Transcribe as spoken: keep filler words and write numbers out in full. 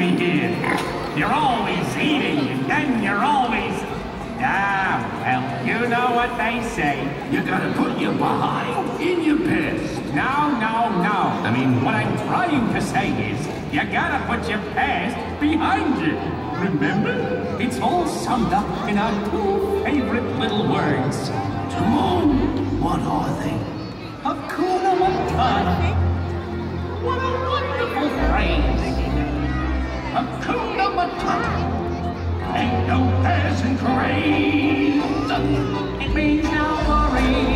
me here. You're always eating, and then you're always... Ah, well, you know what they say. You gotta put your behind in your past. No, no, no. I mean, what I'm trying to say is, you gotta put your past behind you. Remember? It's all summed up in our two favorite little words. Timon, what are they? Hakuna Matata. What a wonderful phrase. Hakuna Matata. Ain't no passing craze. It means no worries.